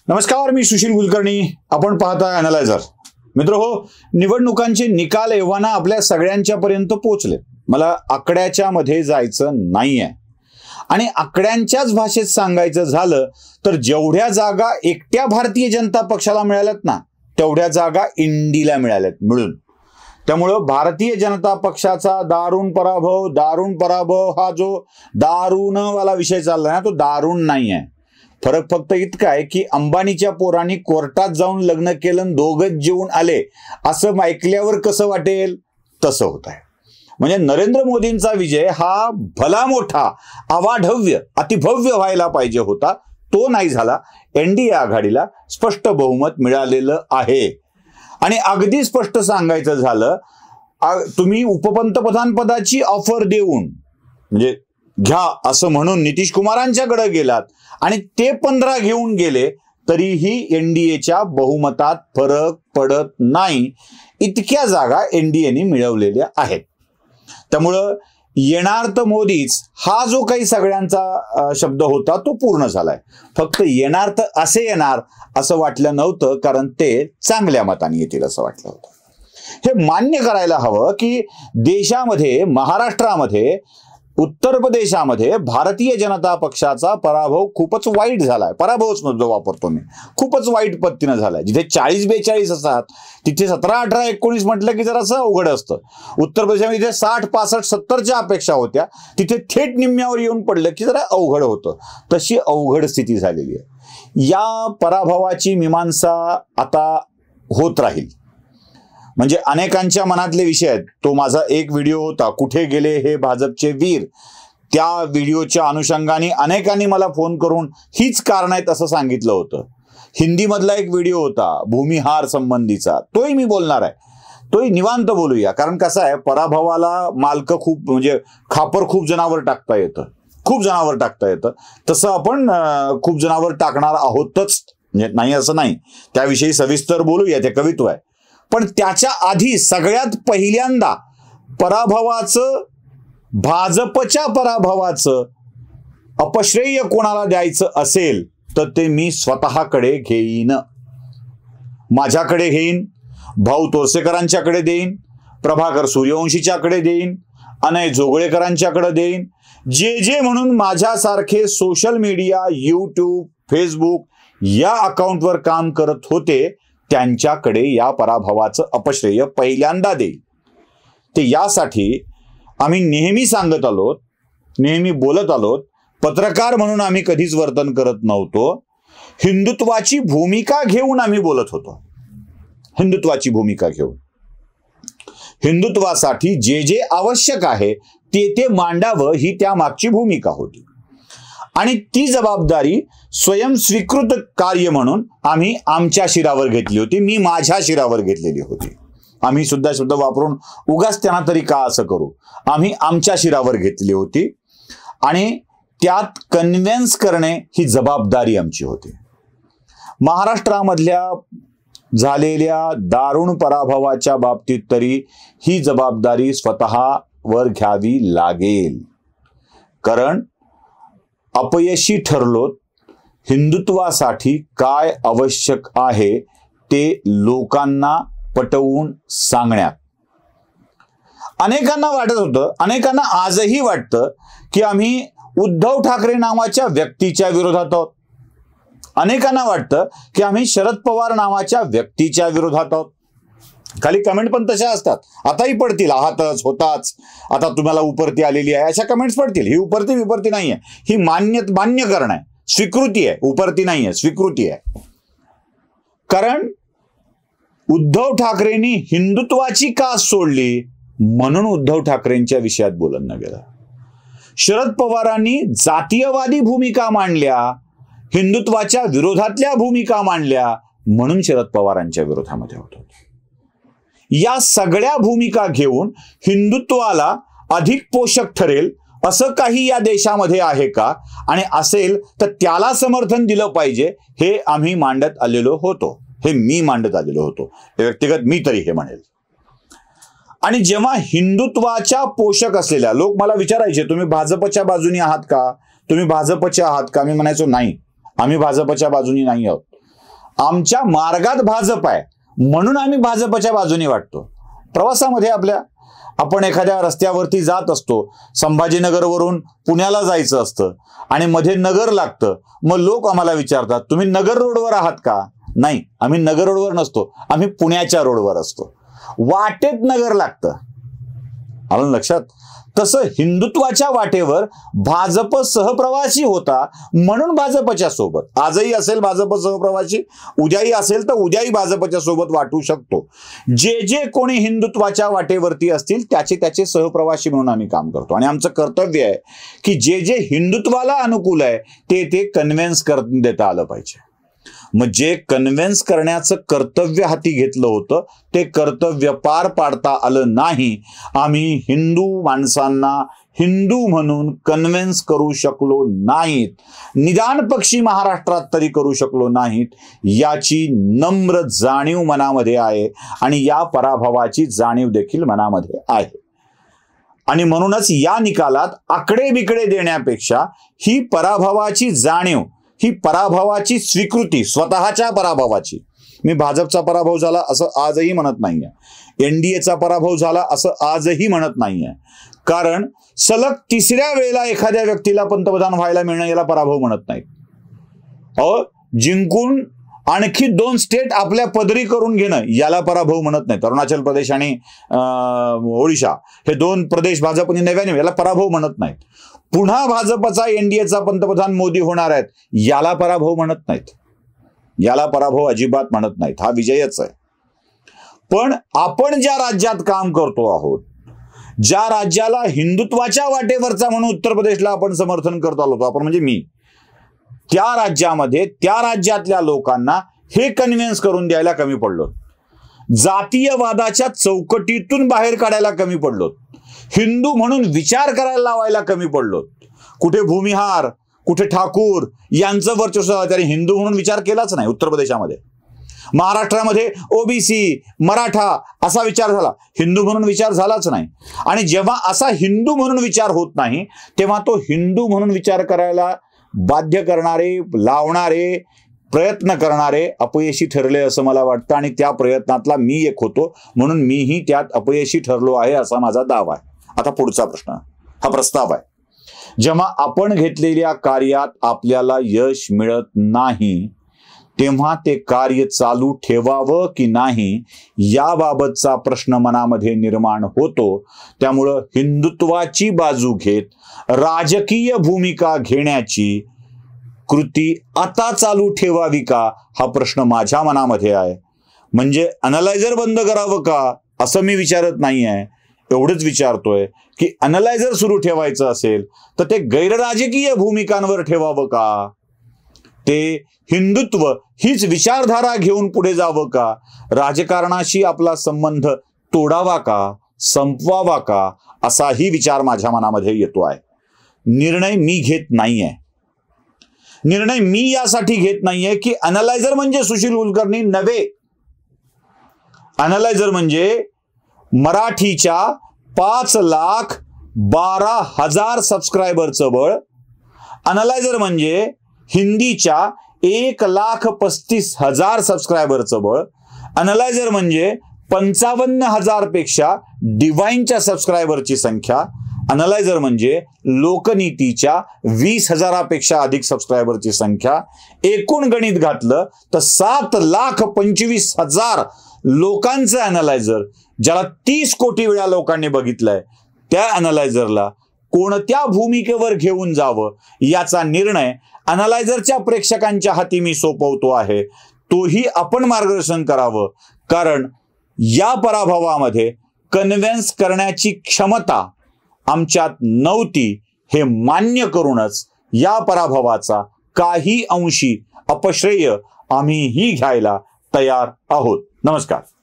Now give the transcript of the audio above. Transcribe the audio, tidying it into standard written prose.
नमस्कार, मी सुशील कुलकर्णी. आपण पाहताय अॅनालायझर. मित्र हो, निवडणुकांचे निकाल एव्हाना आपल्या सगळ्यांच्या पर्यंत पोहोचले. मला आकड्याच्या मध्ये जायचं नाहीये आणि आकड्यांच्याच भाषेत सांगायचं झालं तर जेवढ्या जागा एकट्या भारतीय जनता पक्षाला मिळाल्यात ना, तेवढ्या जागा इंडीला मिळाल्यात मिळून. त्यामुळं भारतीय जनता पक्षाचा दारुण पराभव हा जो दारुणवाला विषय चाललाय ना, तो दारुण नाही आहे. फरक फक्त इतका आहे की अंबानीच्या पोरांनी कोर्टात जाऊन लग्न केलं, दोघच जेवून आले, असं ऐकल्यावर कसं वाटेल तसं होत आहे. म्हणजे नरेंद्र मोदींचा विजय हा भला मोठा, अवाढव्य, अतिभव्य व्हायला पाहिजे होता, तो नाही झाला. एनडीए आघाडीला स्पष्ट बहुमत मिळालेलं आहे. आणि अगदी स्पष्ट सांगायचं झालं, तुम्ही उपपंतप्रधान पदाची ऑफर देऊन म्हणजे घ्या असं म्हणून नितीश कुमारांच्याकडे गेलात आणि ते 15 घेऊन गेले, तरीही एनडीएच्या बहुमतात फरक पडत नाही. इतक्या जागा एनडीएने मिळवलेल्या आहेत. त्यामुळं येणार तर मोदीच हा जो काही सगळ्यांचा शब्द होता तो पूर्ण झालाय. फक्त येणार तर असे येणार असं वाटलं नव्हतं, कारण ते चांगल्या मताने येतील असं वाटलं होतं. हे मान्य करायला हवं की देशामध्ये, महाराष्ट्रामध्ये, उत्तर प्रदेशामध्ये भारतीय जनता पक्षाचा पराभव खूपच वाईट झालाय. पराभवच जो वापरतो मी, खूपच वाईट पद्धतीनं झालाय. जिथे 40-42 असतात तिथे 17-18-19 म्हटलं की जरासं अवघड असतं. उत्तर प्रदेशामध्ये जिथे 60-65-70च्या अपेक्षा होत्या, तिथे थेट निम्म्यावर येऊन पडलं की जरा अवघड होतं. तशी अवघड स्थिती झालेली आहे. या पराभवाची मीमांसा आता होत राहील. म्हणजे अनेकांच्या मनातले विषय आहेत. तो माझा एक व्हिडिओ होता, कुठे गेले हे भाजपचे वीर. त्या व्हिडिओच्या अनुषंगाने अनेकांनी मला फोन करून हीच कारण आहेत असं सांगितलं होतं. हिंदीमधला एक व्हिडिओ होता भूमिहार संबंधीचा, तोही मी बोलणार आहे. तोही निवांत बोलूया. कारण कसं आहे, पराभवाला मालक खूप, म्हणजे खापर खूप जणांवर टाकता येतं. तसं आपण खूप जणांवर टाकणार आहोतच, म्हणजे नाही असं नाही. त्याविषयी सविस्तर बोलूया, ते कवित्व आहे. पण त्याच्या आधी सगळ्यात पहिल्यांदा भाजपच्या पराभवाचं अपश्रेय कोणाला द्यायचं असेल तर ते मी स्वतःकडे घेईन. माझ्याकडे घेईन, भाऊ तोरसेकरांच्याकडे देईन, प्रभाकर सूर्यवंशीच्याकडे देईन, अनय जोगळेकरांच्याकडे देईन. जे म्हणून माझ्यासारखे सोशल मीडिया, यूट्यूब, फेसबुक या अकाउंटवर काम करत होते, त्यांच्याकडे या पराभवाचं अपश्रेय पहिल्यांदा देईल. ते यासाठी आम्ही नेहमी सांगत आलोत, नेहमी बोलत आलोत. पत्रकार म्हणून आम्ही कधीच वर्तन करत नव्हतो. हिंदुत्वाची भूमिका घेऊन आम्ही बोलत होतो. हिंदुत्वासाठी जे आवश्यक आहे ते मांडावं, ही त्यामागची भूमिका होती. आणि ती जबाबदारी स्वयंस्वीकृत कार्य म्हणून आम्ही आमच्या शिरावर घेतली होती. मी माझ्या शिरावर घेतलेली होती. आम्ही सुद्धा शब्द वापरून उगाच त्यांना तरी का असं करू, आम्ही आमच्या शिरावर घेतली होती. आणि त्यात कन्व्हिन्स करणे ही जबाबदारी आमची होती. महाराष्ट्रामधल्या झालेल्या दारुण पराभवाच्या बाबतीत तरी ही जबाबदारी स्वतःवर घ्यावी लागेल. कारण अपयशी ठरलोत. हिंदुत्वासाठी काय आवश्यक आहे ते लोकांना पटवून सांगण्यात अनेकांना वाटत होतं, अनेकांना आजही वाटतं की आम्ही उद्धव ठाकरे नावाच्या व्यक्तीच्या विरोधात आहोत. अनेकांना वाटतं की आम्ही शरद पवार नावाच्या व्यक्तीच्या विरोधात आहोत. खाली कमेंट पण तशा असतात, आताही पडतील, आहातच, होताच, आता तुम्हाला उपरती आलेली आहे, अशा कमेंट्स पडतील. ही उपरती नाही आहे, ही मान्य करणं आहे, स्वीकृती आहे. उपरती नाही आहे, स्वीकृती आहे. कारण उद्धव ठाकरेंनी हिंदुत्वाची कास सोडली म्हणून उद्धव ठाकरेंच्या विषयात बोलणं गेलं. शरद पवारांनी जातीयवादी भूमिका मांडल्या, हिंदुत्वाच्या विरोधातल्या भूमिका मांडल्या म्हणून शरद पवारांच्या विरोधामध्ये होतो. या सगळ्या भूमिका घेऊन हिंदुत्वाला अधिक पोषक ठरेल असं काही या देशामध्ये आहे का, आणि असेल तर त्याला समर्थन दिलं पाहिजे, हे आम्ही मांडत आलेलो होतो. हे मी मांडत आलेलो होतो, व्यक्तिगत मी तरी हे म्हणेल. आणि जेव्हा हिंदुत्वाच्या पोषक असलेल्या लोक मला विचारायचे, तुम्ही भाजपच्या बाजूने आहात का, तुम्ही भाजपचे आहात का? मी म्हणायचो नाही, आम्ही भाजपच्या बाजूने नाही आहोत. आमच्या मार्गात भाजप आहे म्हणून आम्ही भाजपच्या बाजूने वाटतो. प्रवासामध्ये आपण एखाद्या रस्त्यावरती जात असतो, संभाजीनगरवरून पुण्याला जायचं असतं आणि मध्ये नगर लागतं. मग लोक आम्हाला विचारतात, तुम्ही नगर रोडवर आहात का? नाही, आम्ही नगर रोडवर नसतो, आम्ही पुण्याच्या रोडवर असतो. वाटेत नगर लागतं. आलं लक्षात? तसं हिंदुत्वाच्या वाटेवर भाजप सहप्रवासी होता म्हणून भाजपच्या सोबत. आजही असेल भाजप सहप्रवासी, उद्याही असेल तर उद्याही भाजपच्या सोबत वाटू शकतो. जे कोणी हिंदुत्वाच्या वाटेवरती असतील त्याचे सहप्रवासी म्हणून आम्ही काम करतो. आणि आमचं कर्तव्य आहे की जे हिंदुत्वाला अनुकूल आहे ते कन्व्हिन्स करून देता आलं पाहिजे. मग जे कन्व्हिन्स करण्याचं कर्तव्य हाती घेतलं होतं ते कर्तव्य पार पाडता आलं नाही. आम्ही हिंदू माणसांना हिंदू म्हणून कन्व्हिन्स करू शकलो नाहीत, निदान पक्षी महाराष्ट्रात तरी करू शकलो नाहीत. याची नम्र जाणीव मनामध्ये आहे आणि या पराभवाची जाणीव देखील मनामध्ये आहे. आणि म्हणूनच या निकालात आकडे बिकडे देण्यापेक्षा ही पराभवाची जाणीव, ही पराभवाची स्वीकृती, स्वतःच्या पराभवाची, मी भाजपचा पराभव झाला असं आजही म्हणत नाहीये, एनडीएचा पराभव झाला असं आजही म्हणत नाहीये. कारण सलग तिसऱ्या वेळेला एखाद्या व्यक्तीला पंतप्रधान व्हायला मिळणं याला पराभव म्हणत नाहीत. जिंकून आणखी 2 स्टेट आपल्या पदरी करून घेणं याला पराभव म्हणत नाहीत. अरुणाचल प्रदेश आणि ओडिशा हे 2 प्रदेश भाजपने नव्याने, याला पराभव म्हणत नाहीत. पुन्हा भाजपचा एनडीएचा पंतप्रधान मोदी होणार आहेत याला पराभव म्हणत नाहीत. याला पराभव अजिबात म्हणत नाहीत. हा विजयच आहे. पण आपण ज्या राज्यात काम करतो आहोत, ज्या राज्याला हिंदुत्वाच्या वाटेवरचा म्हणून उत्तर प्रदेशला आपण समर्थन करत आलो, आपण म्हणजे मी, त्या राज्यामध्ये त्या राज्यातल्या लोकांना हे कन्व्हिन्स करून द्यायला कमी पडलो, जातीयवादाच्या चौकटीतून बाहेर काढायला कमी पडलो, हिंदू म्हणून विचार करायला लावायला कमी पडलो. कुठे भूमिहार, कुठे ठाकूर यांचं वर्चस्व, त्याने हिंदू म्हणून विचार केलाच नाही उत्तर प्रदेशामध्ये. महाराष्ट्रामध्ये ओबीसी, मराठा असा विचार झाला, हिंदू म्हणून विचार झालाच नाही. आणि जेव्हा असा हिंदू म्हणून विचार होत नाही तेव्हा तो हिंदू म्हणून विचार करायला बाध्य करणारे, लावणारे, प्रयत्न करणारे अपयशी ठरले असं मला वाटतं. आणि त्या प्रयत्नातला मी एक होतो म्हणून मीही त्यात अपयशी ठरलो आहे असा माझा दावा आहे. आता पुढचा प्रश्न, हा प्रस्ताव आहे. जेव्हा आपण घेतलेल्या कार्यात आपल्याला यश मिळत नाही तेव्हा ते कार्य चालू ठेवावं की नाही याबाबतचा प्रश्न मनामध्ये निर्माण होतो. त्यामुळं हिंदुत्वाची बाजू घेत राजकीय भूमिका घेण्याची कृती आता चालू ठेवावी का हा प्रश्न माझ्या मनामध्ये आहे. म्हणजे अनालायझर बंद करावं का असं मी विचारत नाही आहे. एवढंच विचारतोय की अनालायझर सुरू ठेवायचं असेल तर ते गैरराजकीय भूमिकांवर ठेवावं का, ते हिंदुत्व हीच विचारधारा घेऊन पुढे जावं का, राजकारणाशी आपला संबंध तोडावा का, संपवावा का, असाही विचार माझ्या मनामध्ये येतो आहे. निर्णय मी घेत नाहीये. निर्णय मी यासाठी घेत नाहीये की अनालायझर म्हणजे सुशील कुलकर्णी नव्हे. अनालायझर म्हणजे मराठीच्या 5,12,000 सबस्क्रायबरचं बळ. अनालायझर म्हणजे हिंदीच्या 1,35,000 सबस्क्रायबरचं बळ. अनालायझर म्हणजे 55,000 पेक्षा डिवाइनच्या सबस्क्रायबरची संख्या. अनालायझर म्हणजे लोकनीतीच्या 20,000 पेक्षा अधिक सबस्क्रायबरची संख्या. एकूण गणित घातलं तर 7,25,000 लोकांचं अनालायझर, ज्याला 30 कोटी वेळा लोकांनी बघितलंय, त्या अनालायझरला कोणत्या भूमिकेवर घेऊन जावं याचा निर्णय अनालायझरच्या प्रेक्षकांच्या हाती मी सोपवतो आहे. तोही आपण मार्गदर्शन करावं. कारण या पराभवामध्ये कन्व्हिन्स करण्याची क्षमता आमच्यात नव्हती हे मान्य करूनच या पराभवाचा काही अंशी अपश्रेय आम्हीही घ्यायला तयार आहोत. नमस्कार.